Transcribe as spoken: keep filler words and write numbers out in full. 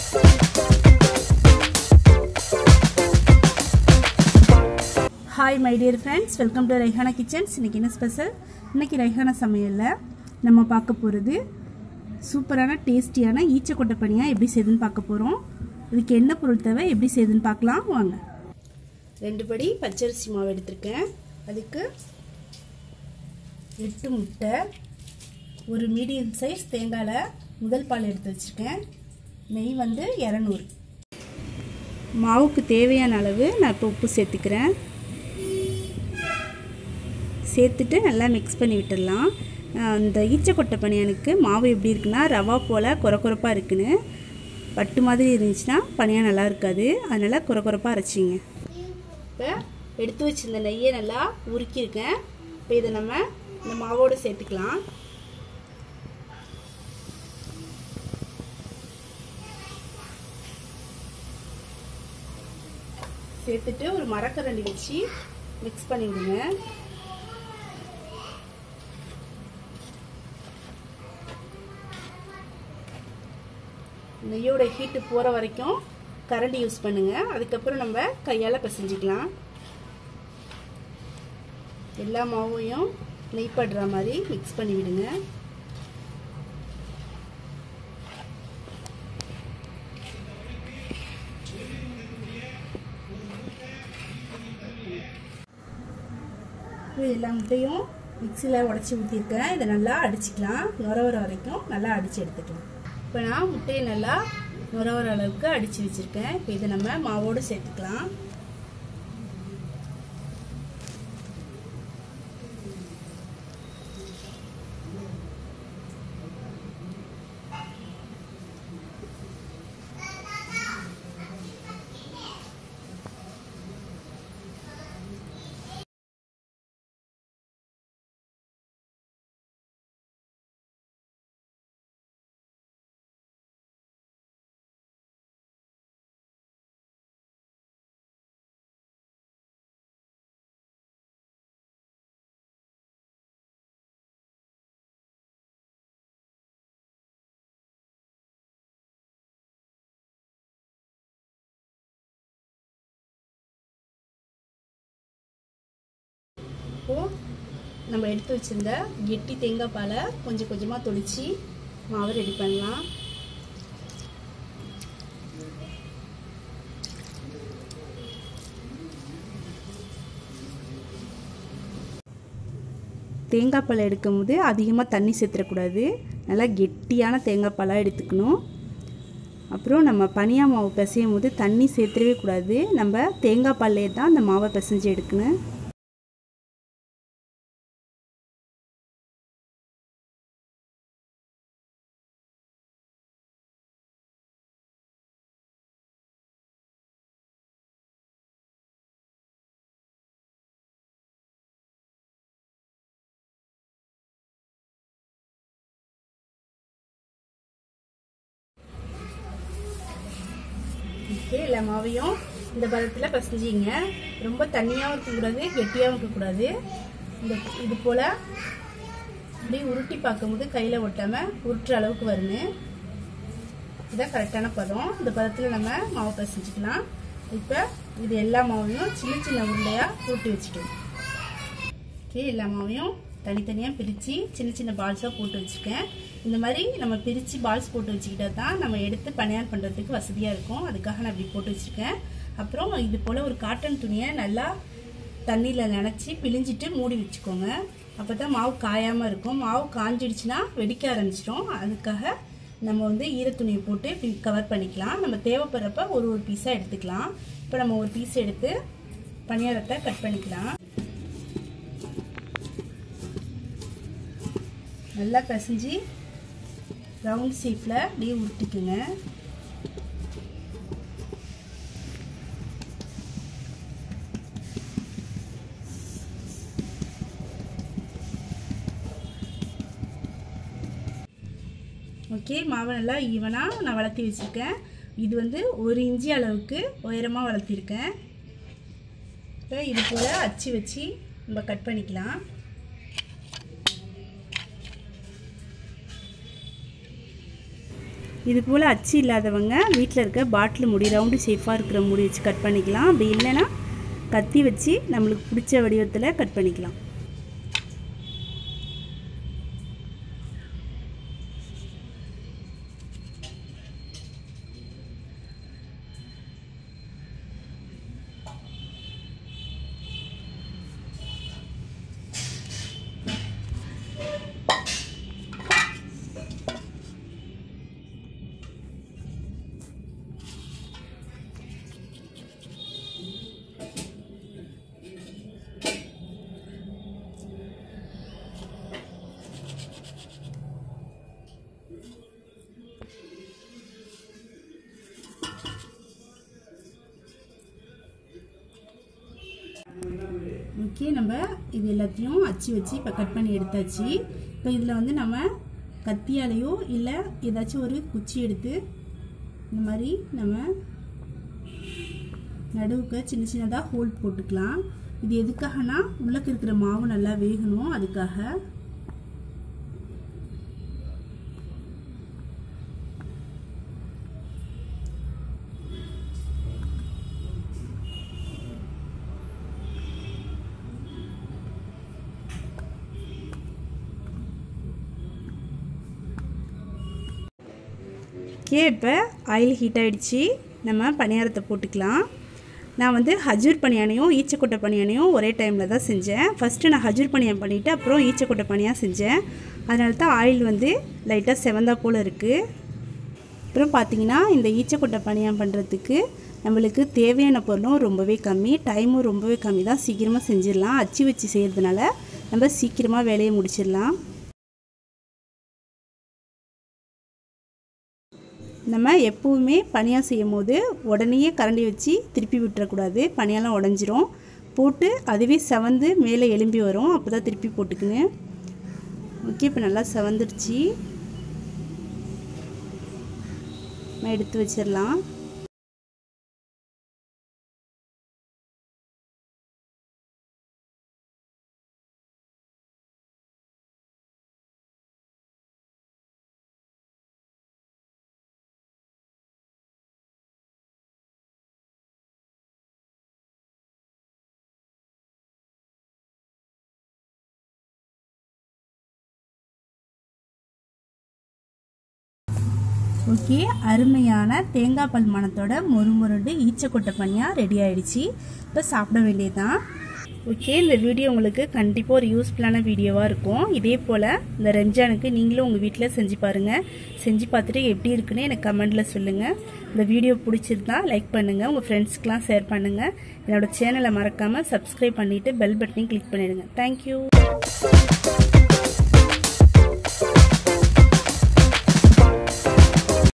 Hi my dear friends, welcome to Raihana Kitchens. இன்னைக்கு என்ன special? இன்னைக்கு ரைஹானா சமையல்ல நம்ம பார்க்க போறது சூப்பரான டேஸ்டியான ஈச்சக்கொட்டை பணியா எப்படி செய்யுதுன்னு பார்க்க போறோம். இதுக்கு என்ன பொருள் தேவை, எப்படி செய்யுதுன்னு பார்க்கலாம் வாங்க. ரெண்டு படி பச்சரிசி மாவு எடுத்துர்க்கேன். அதுக்கு எட்டு முட்டை, ஒரு மீடியம் சைஸ் தேங்காய்ல முதல் பால் எடுத்து வச்சிருக்கேன். நெய் வந்து இருநூறு. மாவுக்கு தேவையான அளவு நான் இப்போ உப்பு சேர்த்துக்கிறேன். சேர்த்துட்டு நல்லா மிக்ஸ் பண்ணி விட்டுடலாம். இந்த ஈச்சக்கொட்டை பணியானுக்கு மாவு எப்படி இருக்குன்னா ரவா போல் குறை குறைப்பாக இருக்குன்னு, பட்டு மாதிரி இருந்துச்சுன்னா பணியாக நல்லா இருக்காது. அதனால் குறை குறைப்பாக அரைச்சிங்க. இப்போ எடுத்து வச்சிருந்த நெய்யை நல்லா உருக்கியிருக்கேன். இப்போ இதை நம்ம இந்த மாவோடு சேர்த்துக்கலாம். சேர்த்துட்டு ஒரு மரக்கரண்டி வச்சு மிக்ஸ் பண்ணி விடுங்க. நெய்யோட ஹீட்டு போகிற வரைக்கும் கரண்டி யூஸ் பண்ணுங்க. அதுக்கப்புறம் நம்ம கையால் பிசைஞ்சிக்கலாம். எல்லா மாவையும் நெய் படுற மாதிரி மிக்ஸ் பண்ணி விடுங்க. எல்லா முட்டையும் மிக்சியில் உடச்சி ஊற்றிருக்கேன். இதை நல்லா அடிச்சுக்கலாம். நுர வர வரைக்கும் நல்லா அடித்து எடுத்துக்கலாம். இப்போ நான் முட்டையை நல்லா நுர வர அளவுக்கு அடித்து வச்சுருக்கேன். இப்போ இதை நம்ம மாவோடு சேர்த்துக்கலாம். இப்போது நம்ம எடுத்து வச்சிருந்த கெட்டி தேங்காய் பாலை கொஞ்சம் கொஞ்சமாக தொளிச்சு மாவை ரெடி பண்ணலாம். தேங்காய் பாலை எடுக்கும் போது அதிகமாக தண்ணி சேர்த்துடக்கூடாது. நல்லா கெட்டியான தேங்காய் பாலாக எடுத்துக்கணும். அப்புறம் நம்ம பனியா மாவு பிசையும் போது தண்ணி சேர்த்துடவே கூடாது. நம்ம தேங்காய் பால்லே தான் அந்த மாவை பிசைஞ்சு எடுக்கணும். எல்லா மாவையும் இந்த பதத்தில் பசைஞ்சிங்க. ரொம்ப தண்ணியாகவும் இருக்கக்கூடாது, கெட்டியாகவும் இருக்கக்கூடாது. இந்த இது போல் அப்படியே உருட்டி பார்க்கும்போது கையில் ஒட்டாமல் உருட்டுற அளவுக்கு வருங்க. இதுதான் கரெக்டான பதம். இந்த பதத்தில் நம்ம மாவை பசைஞ்சிக்கலாம். இப்போ இது எல்லா மாவையும் சின்ன சின்ன உருண்டையாக உருட்டி வச்சுக்கலாம். ஓகே, எல்லா மாவையும் தனித்தனியாக பிரித்து சின்ன சின்ன பால்ஸாக போட்டு வச்சுருக்கேன். இந்த மாதிரி நம்ம பிரித்து பால்ஸ் போட்டு வச்சுக்கிட்டா தான் நம்ம எடுத்து பணியார் பண்ணுறதுக்கு வசதியாக இருக்கும். அதுக்காக நான் இப்படி போட்டு வச்சுருக்கேன். அப்புறம் இது போல் ஒரு காட்டன் துணியை நல்லா தண்ணியில் நனைச்சி பிழிஞ்சிட்டு மூடி வச்சுக்கோங்க. அப்போ தான் மாவு காயாமல் இருக்கும். மாவு காஞ்சிடுச்சுன்னா வெடிக்க ஆரம்பிச்சிடும். அதுக்காக நம்ம வந்து ஈரத்துணியை போட்டு கவர் பண்ணிக்கலாம். நம்ம தேவைப்படுறப்ப ஒரு ஒரு பீஸாக எடுத்துக்கலாம். இப்போ நம்ம ஒரு பீஸ் எடுத்து பணியாரத்தை கட் பண்ணிக்கலாம். நல்லா பிசைஞ்சு ரவுண்ட் ஷேப்பில் அப்படியே உருட்டிக்குங்க. ஓகே, மாவை நல்லா ஈவனாக நான் வளர்த்தி வச்சுருக்கேன். இது வந்து ஒரு இன்ச்சு அளவுக்கு உயரமாக வளர்த்திருக்கேன். இப்போ இது போல் அச்சு வச்சு நம்ம கட் பண்ணிக்கலாம். இது போல் அச்சு இல்லாதவங்க வீட்டில் இருக்க பாட்டில் முடி ரவுண்டு ஷேஃபாக இருக்கிற முடி வச்சு கட் பண்ணிக்கலாம். அப்படி இல்லைன்னா கத்தி வச்சு நம்மளுக்கு பிடிச்ச வடிவத்தில் கட் பண்ணிக்கலாம். ஓகே, நம்ம இது எல்லாத்தையும் அச்சு வச்சு இப்போ கட் பண்ணி எடுத்தாச்சு. இப்போ இதில் வந்து நம்ம கத்தியாலேயோ இல்லை ஏதாச்சும் ஒரு குச்சி எடுத்து இந்த மாதிரி நம்ம நடுவுக்கு சின்ன சின்னதாக ஹோல் போட்டுக்கலாம். இது எதுக்காகனா உள்ளக்கு இருக்கிற மாவு நல்லா வேகணும், அதுக்காக. ஓகே, இப்போ ஆயில் ஹீட் ஆகிடுச்சு. நம்ம பணியாரத்தை போட்டுக்கலாம். நான் வந்து ஹஜூர் பணியானையும் ஈச்சக்கொட்டை பணியானையும் ஒரே டைமில் தான் செஞ்சேன். ஃபஸ்ட்டு நான் ஹஜூர் பணியான் பண்ணிவிட்டு அப்புறம் ஈச்சக்கொட்டை பணியாக செஞ்சேன். அதனால தான் ஆயில் வந்து லைட்டாக செவந்தா போல் இருக்குது. அப்புறம் பார்த்திங்கன்னா இந்த ஈச்சக்கொட்டை பணியான் பண்ணுறதுக்கு நம்மளுக்கு தேவையான பொருளும் ரொம்பவே கம்மி, டைமும் ரொம்பவே கம்மி தான். சீக்கிரமாக செஞ்சிடலாம். அச்சு வச்சு செய்கிறதுனால நம்ம சீக்கிரமாக வேலையை முடிச்சிடலாம். நம்ம எப்போவுமே பணியாக செய்யும் போது உடனே கரண்டி வச்சு திருப்பி விட்டுறக்கூடாது, பணியெல்லாம் உடஞ்சிரும். போட்டு அதுவே செவந்து மேலே எலும்பி வரும், அப்போ தான் திருப்பி போட்டுக்குங்க. ஓகே, இப்போ நல்லா செவந்துடுச்சு. நம்ம எடுத்து வச்சிடலாம். ஓகே, அருமையான தேங்காய் பால் மணத்தோட மொறு மொருண்டு ஈச்சக்கொட்டை பணியாக ரெடி ஆகிடுச்சு. இப்போ சாப்பிட வேண்டியதுதான். ஓகே, இந்த வீடியோ உங்களுக்கு கண்டிப்பாக ஒரு யூஸ்ஃபுல்லான வீடியோவாக இருக்கும். இதே போல் இந்த ரம்ஜானுக்கு நீங்களும் உங்கள் வீட்டில் செஞ்சு பாருங்கள். செஞ்சு பார்த்துட்டு எப்படி இருக்குன்னு எனக்கு கமெண்டில் சொல்லுங்கள். இந்த வீடியோ பிடிச்சிருந்தா லைக் பண்ணுங்கள், உங்கள் ஃப்ரெண்ட்ஸ்க்கெலாம் ஷேர் பண்ணுங்கள். என்னோடய சேனலை மறக்காமல் சப்ஸ்கிரைப் பண்ணிவிட்டு பெல் பட்டனையும் கிளிக் பண்ணிடுங்க. தேங்க்யூ.